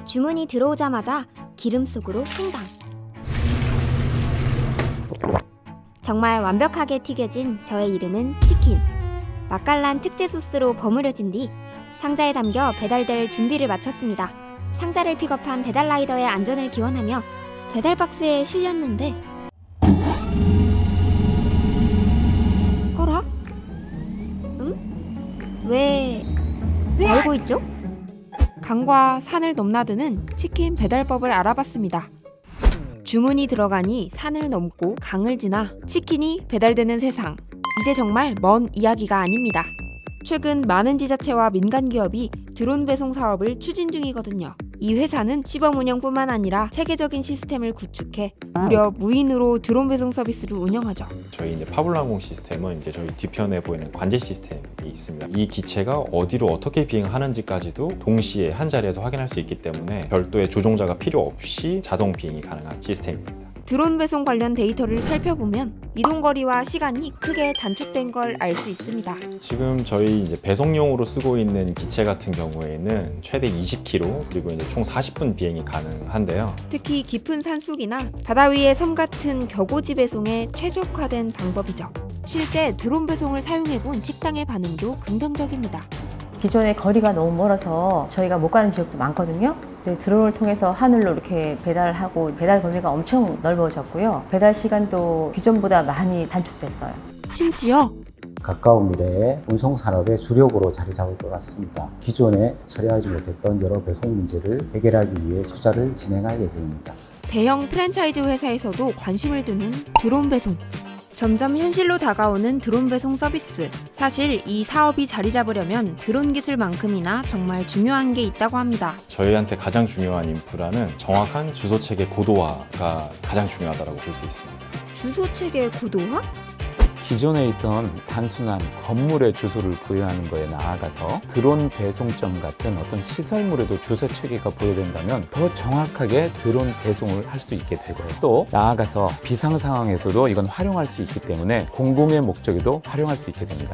주문이 들어오자마자 기름 속으로 퐁당. 정말 완벽하게 튀겨진 저의 이름은 치킨. 맛깔난 특제 소스로 버무려진 뒤 상자에 담겨 배달될 준비를 마쳤습니다. 상자를 픽업한 배달라이더의 안전을 기원하며 배달 박스에 실렸는데 허락? 응? 왜 알고 있죠? 강과 산을 넘나드는 치킨 배달법을 알아봤습니다. 주문이 들어가니 산을 넘고 강을 지나 치킨이 배달되는 세상. 이제 정말 먼 이야기가 아닙니다. 최근 많은 지자체와 민간기업이 드론 배송 사업을 추진 중이거든요. 이 회사는 시범 운영뿐만 아니라 체계적인 시스템을 구축해 무려 무인으로 드론 배송 서비스를 운영하죠. 저희 이제 파블랑공 시스템은 이제 저희 뒤편에 보이는 관제 시스템이 있습니다. 이 기체가 어디로 어떻게 비행하는지까지도 동시에 한 자리에서 확인할 수 있기 때문에 별도의 조종자가 필요 없이 자동 비행이 가능한 시스템입니다. 드론 배송 관련 데이터를 살펴보면 이동거리와 시간이 크게 단축된 걸 알 수 있습니다. 지금 저희 이제 배송용으로 쓰고 있는 기체 같은 경우에는 최대 20km 그리고 이제 총 40분 비행이 가능한데요. 특히 깊은 산속이나 바다 위의 섬 같은 격오지 배송에 최적화된 방법이죠. 실제 드론 배송을 사용해본 식당의 반응도 긍정적입니다. 기존에 거리가 너무 멀어서 저희가 못 가는 지역도 많거든요. 드론을 통해서 하늘로 이렇게 배달하고 배달 범위가 엄청 넓어졌고요. 배달 시간도 기존보다 많이 단축됐어요. 심지어 가까운 미래에 운송 산업의 주력으로 자리 잡을 것 같습니다. 기존에 처리하지 못했던 여러 배송 문제를 해결하기 위해 투자를 진행할 예정입니다. 대형 프랜차이즈 회사에서도 관심을 두는 드론 배송. 점점 현실로 다가오는 드론 배송 서비스. 사실 이 사업이 자리 잡으려면 드론 기술만큼이나 정말 중요한 게 있다고 합니다. 저희한테 가장 중요한 인프라는 정확한 주소 체계 고도화가 가장 중요하다고 볼 수 있습니다. 주소 체계 고도화? 기존에 있던 단순한 건물의 주소를 부여하는 거에 나아가서 드론 배송점 같은 어떤 시설물에도 주소 체계가 부여된다면 더 정확하게 드론 배송을 할 수 있게 되고요. 또 나아가서 비상 상황에서도 이건 활용할 수 있기 때문에 공공의 목적에도 활용할 수 있게 됩니다.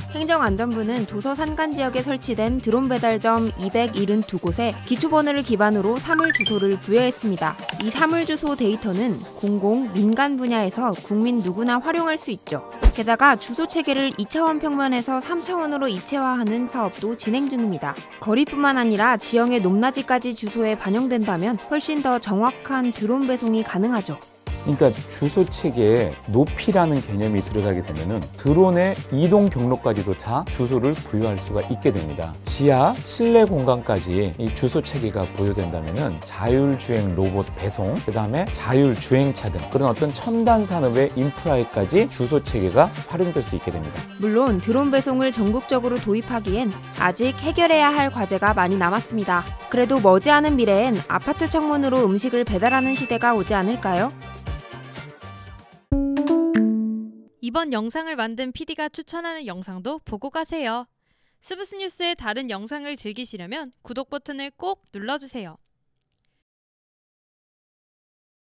행정안전부는 도서 산간 지역에 설치된 드론 배달점 272곳에 기초번호를 기반으로 사물 주소를 부여했습니다. 이 사물 주소 데이터는 공공, 민간 분야에서 국민 누구나 활용할 수 있죠. 게다가 주소 체계를 2차원 평면에서 3차원으로 입체화하는 사업도 진행 중입니다. 거리뿐만 아니라 지형의 높낮이까지 주소에 반영된다면 훨씬 더 정확한 드론 배송이 가능하죠. 그러니까 주소 체계에 높이라는 개념이 들어가게 되면은 드론의 이동 경로까지도 다 주소를 부여할 수가 있게 됩니다. 지하, 실내 공간까지 이 주소 체계가 부여된다면은 자율주행 로봇 배송, 그다음에 자율주행차 등 그런 어떤 첨단 산업의 인프라에까지 주소 체계가 활용될 수 있게 됩니다. 물론 드론 배송을 전국적으로 도입하기엔 아직 해결해야 할 과제가 많이 남았습니다. 그래도 머지않은 미래엔 아파트 창문으로 음식을 배달하는 시대가 오지 않을까요? 이번 영상을 만든 PD가 추천하는 영상도 보고 가세요. 스브스 뉴스의 다른 영상을 즐기시려면 구독 버튼을 꼭 눌러주세요.